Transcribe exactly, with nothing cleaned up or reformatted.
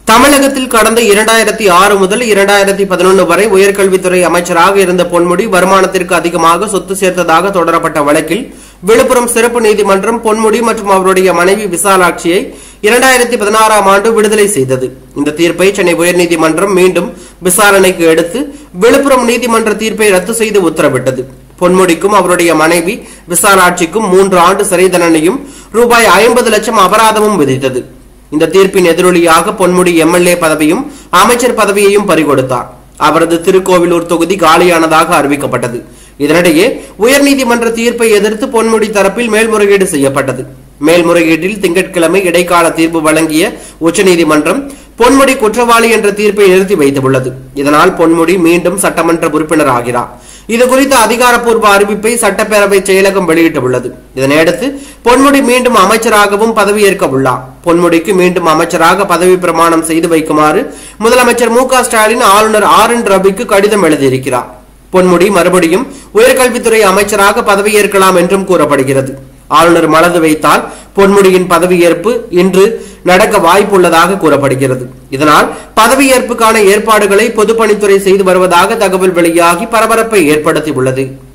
தமிழகத்தில் கடந்த இரண்டாயிரத்தி ஆறு முதல் இரண்டாயிரத்தி பதினொன்று வரை உயர்கல்வித்துறை அமைச்சராக இருந்த பொன்முடி வருமானத்திற்கு அதிகமாக சொத்து சேர்த்ததாக தொடரப்பட்ட வழக்கில் விழுப்புரம் சிறப்பு நீதிமன்றம் பொன்முடி மற்றும் அவருடைய மனைவி விசாலாட்சியை இரண்டாயிரத்தி பதினாறாம் ஆண்டு விடுதலை செய்தது. இந்த தீர்ப்பை சென்னை உயர்நீதிமன்றம் மீண்டும் விசாரணைக்கு எடுத்து விழுப்புரம் நீதிமன்ற தீர்ப்பை ரத்து செய்து உத்தரவிட்டது. பொன்முடிக்கும் அவருடைய மனைவி விசாலாட்சிக்கும் மூன்று ஆண்டு சிறை தண்டனையும் ரூபாய் ஐம்பது லட்சம் அபராதமும் விதித்தது. இந்த தீர்ப்பின் எதிரொலியாக பொன்முடி எம்எல்ஏ பதவியும் அமைச்சர் பதவியையும் பறிகொடுத்தார். அவரது திருக்கோவிலூர் தொகுதி காலியானதாக அறிவிக்கப்பட்டது. இதனிடையே உயர்நீதிமன்ற தீர்ப்பை எதிர்த்து பொன்முடி தரப்பில் மேல்முறையீடு செய்யப்பட்டது. மேல்முறையீட்டில் திங்கட்கிழமை இடைக்கால தீர்ப்பு வழங்கிய உச்சநீதிமன்றம் பொன்முடி குற்றவாளி என்ற தீர்ப்பை நிறுத்தி வைத்துள்ளது. இதனால் பொன்முடி மீண்டும் சட்டமன்ற உறுப்பினர் ஆகிறார். இதுகுறித்த அதிகாரப்பூர்வ அறிவிப்பை சட்டப்பேரவை செயலகம் வெளியிட்டுள்ளது. இதனையடுத்து பொன்முடி மீண்டும் அமைச்சராகவும் பதவியேற்க உள்ளார். பொன்முடிக்கு மீண்டும் அமைச்சராக பதவி பிரமாணம் செய்து வைக்குமாறு முதலமைச்சர் மு க ஸ்டாலின் ஆளுநர் ஆர் என் ரவிக்கு கடிதம் எழுதியிருக்கிறார். பொன்முடி மறுபடியும் உயர்கல்வித்துறை அமைச்சராக பதவியேற்கலாம் என்றும் கூறப்படுகிறது. ஆளுநர் மனது வைத்தால் பொன்முடியின் பதவியேற்பு இன்று நடக்க வாய்ப்புள்ளதாக கூறப்படுகிறது. இதனால் பதவியேற்புக்கான ஏற்பாடுகளை பொதுப்பணித்துறை செய்து வருவதாக தகவல் வெளியாகி பரபரப்பை ஏற்படுத்தியுள்ளது.